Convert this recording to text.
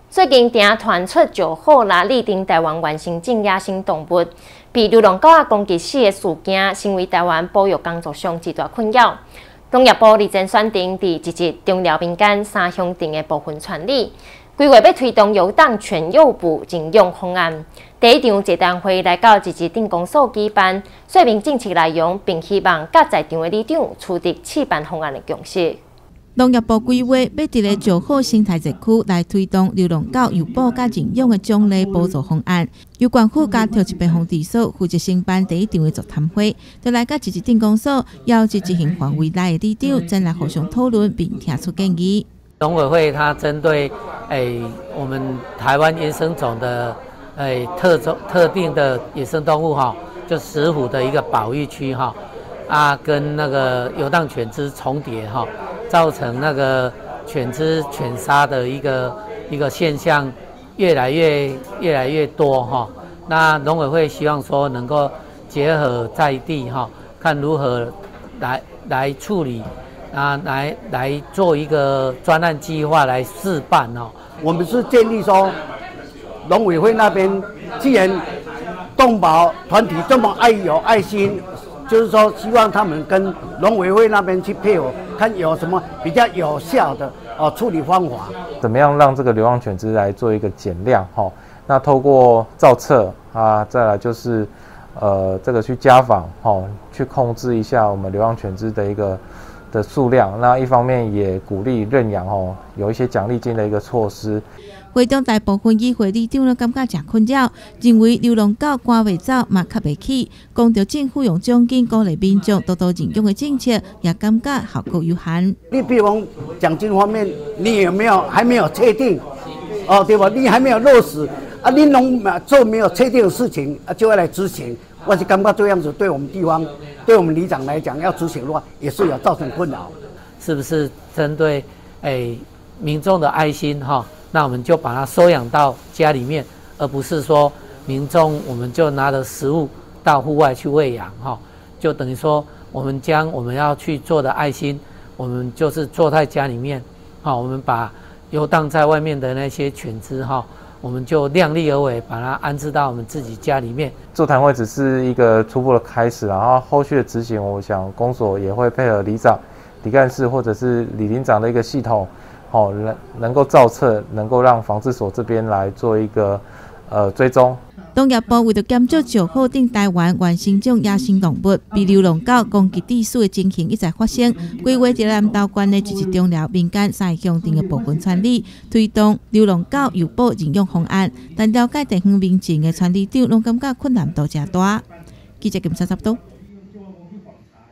最近定传出就好啦，拟定台湾原生种野生动物被流浪狗攻击死的事件，成为台湾保育工作上一大困扰。农业部日前选定第一日中寮民间三乡镇的部分权利，规划要推动有党全诱捕禁用方案。第一场座谈会来到一日镇公所举办，说明政策内容，并希望甲在场的里长取得试办方案的共识。 农业部规划要伫个石虎生态热区来推动流浪狗诱捕甲认养的奖励补助方案。有关府加特一边防治所负责承办第一场的座谈会，就来到一日镇公所邀集执行范围内的里长，前来互相讨论并提出建议。 农委会它针对我们台湾野生种的特定的野生动物就石虎的一个保育区跟那个游荡犬只重叠造成那个犬只犬杀的一个现象越来越多那农委会希望说能够结合在地看如何来处理来做一个专案计划来试办我们是建议说，农委会那边既然动保团体这么有爱心。就是说，希望他们跟农委会那边去配合，看有什么比较有效的处理方法。 怎么样让这个流浪犬只来做一个减量那透过造册再来就是这个去家访去控制一下我们流浪犬只的一个的数量。那一方面也鼓励认养有一些奖励金的一个措施。 会中大部分议会里长都感觉真困扰，认为流浪狗赶袂走嘛吸袂起，讲到政府用奖金鼓励民众多多认养的政策，也感觉效果有限。 你比方奖金方面，你还没有确定对吧？你还没有落实你农做没有确定的事情就要来执行，我是感觉这样子对我们地方，对我们里长来讲，要执行的话也是有造成困扰。 是不是针对民众的爱心那我们就把它收养到家里面，而不是说民众我们就拿着食物到户外去喂养就等于说我们将我们要去做的爱心，我们就是做在家里面我们把游荡在外面的那些犬只我们就量力而为，把它安置到我们自己家里面。 座谈会只是一个初步的开始，然后后续的执行，我想公所也会配合里长、里干事或者是里邻长的一个系统。能够造册，能够让防治所这边来做一个追踪。 农业部为了减少石虎等台湾原生种野生动物被流浪狗攻击致死的情形一再发生，规划在南投县的一日中寮民间三乡镇的部分权利，推动流浪狗诱捕认养方案，但了解地方民众的权利长拢感觉困难度真大。记者金沙插多。